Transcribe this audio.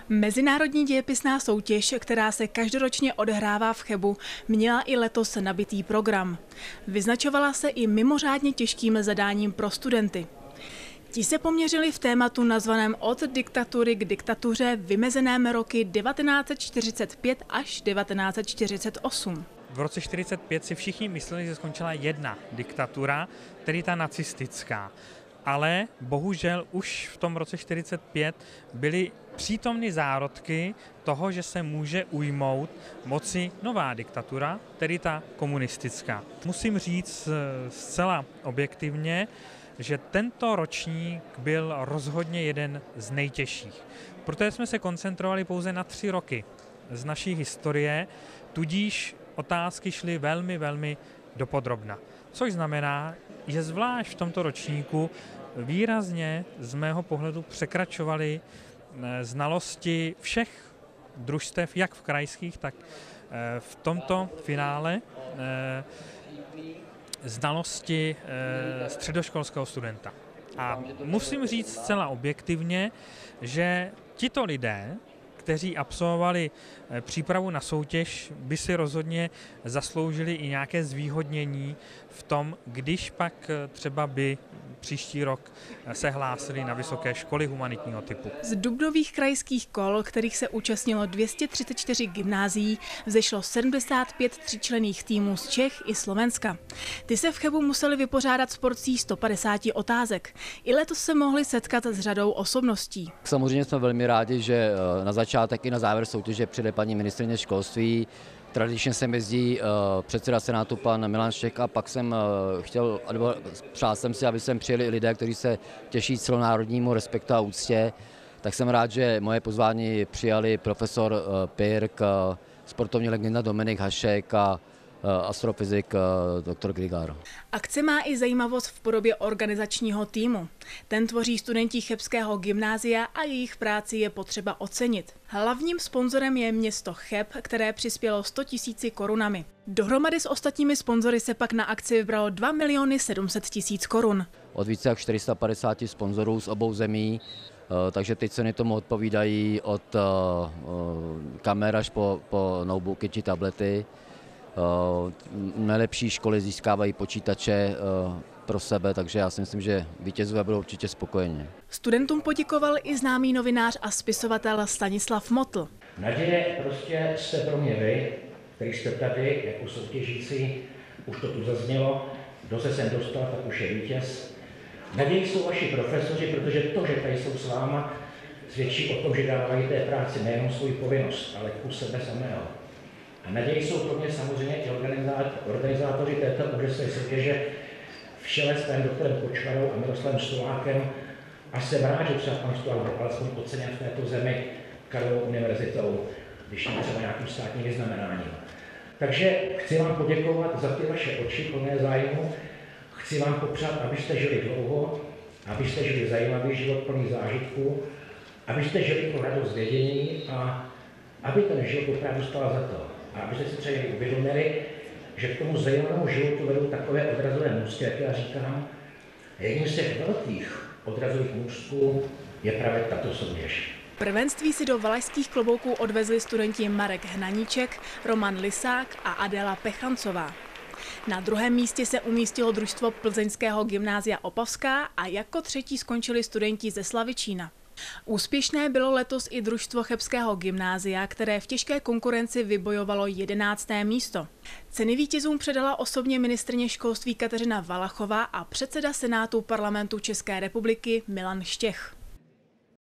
Mezinárodní dějepisná soutěž, která se každoročně odehrává v Chebu, měla i letos nabitý program. Vyznačovala se i mimořádně těžkým zadáním pro studenty. Ti se poměřili v tématu nazvaném Od diktatury k diktatuře vymezeném roky 1945 až 1948. V roce 1945 si všichni mysleli, že skončila jedna diktatura, tedy ta nacistická. Ale bohužel už v tom roce 1945 byly přítomny zárodky toho, že se může ujmout moci nová diktatura, tedy ta komunistická. Musím říct zcela objektivně, že tento ročník byl rozhodně jeden z nejtěžších. Proto jsme se koncentrovali pouze na 3 roky z naší historie, tudíž otázky šly velmi dopodrobna. Což znamená, že zvlášť v tomto ročníku výrazně z mého pohledu překračovaly znalosti všech družstev, jak v krajských, tak v tomto finále znalosti středoškolského studenta. A musím říct zcela objektivně, že tito lidé, kteří absolvovali přípravu na soutěž, by si rozhodně zasloužili i nějaké zvýhodnění v tom, když pak třeba by příští rok se hlásili na vysoké školy humanitního typu. Z dubnových krajských kol, kterých se účastnilo 234 gymnázií, vzešlo 75 tříčlenných týmů z Čech i Slovenska. Ty se v Chebu museli vypořádat s porcí 150 otázek. I letos se mohli setkat s řadou osobností. Samozřejmě jsme velmi rádi, že na začátek i na závěr soutěže přijde paní ministryně školství. Tradičně sem jezdí předseda Senátu pan Milan Štěch a pak jsem přál jsem si, aby sem přijeli lidé, kteří se těší celonárodnímu respektu a úctě. Tak jsem rád, že moje pozvání přijali profesor Pirk, sportovní legenda Dominik Hašek a astrofyzik dr. Grigár. Akce má i zajímavost v podobě organizačního týmu. Ten tvoří studenti Chebského gymnázia a jejich práci je potřeba ocenit. Hlavním sponzorem je město Cheb, které přispělo 100 000 korunami. Dohromady s ostatními sponzory se pak na akci vybralo 2 700 000 korun. Od více jak 450 sponzorů z obou zemí, takže ty ceny tomu odpovídají od kamer až po notebooky či tablety. Nejlepší školy získávají počítače pro sebe, takže já si myslím, že vítězové budou určitě spokojeni. Studentům poděkoval i známý novinář a spisovatel Stanislav Motl. Naděje prostě jste pro mě vy, který jste tady jako soutěžící, už to tu zaznělo, kdo se sem dostal, tak už je vítěz. Naději jsou vaši profesoři, protože to, že tady jsou s váma, svědčí o tom, že dávají té práci nejenom svou povinnost, ale kus sebe samého. A naději jsou pro mě samozřejmě i organizátoři této úžasné soutěže v čele s panem doktorem Kočvarou a Miroslavem Stolákem. A jsem rád, že třeba pan Stolák byl alespoň oceněn v této zemi Karlovou univerzitou, když ne třeba nějakým státním vyznamenáním. Takže chci vám poděkovat za ty vaše oči plné zájmu. Chci vám popřát, abyste žili dlouho, abyste žili zajímavý život plný zážitků, abyste žili pro radost vědění a aby ten život opravdu stál za to. A abyste si třeba uvědomili, že k tomu zajímavému životu vedou takové odrazové můstky, jak já říkám. A jedním z těch velkých odrazových můstků je právě tato soutěž. Prvenství si do valašských klobouků odvezli studenti Marek Hnaníček, Roman Lisák a Adéla Pechancová. Na druhém místě se umístilo družstvo Plzeňského gymnázia Opavská a jako třetí skončili studenti ze Slavičína. Úspěšné bylo letos i družstvo Chebského gymnázia, které v těžké konkurenci vybojovalo 11. místo. Ceny vítězům předala osobně ministryně školství Kateřina Valachová a předseda Senátu Parlamentu České republiky Milan Štěch.